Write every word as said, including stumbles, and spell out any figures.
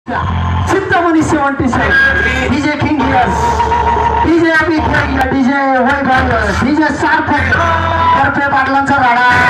Chiptamani seventy-seven, D J King Gears, D J Abhi King, D J White Guys, D J Sarthak, Karpe Badlancha Rada.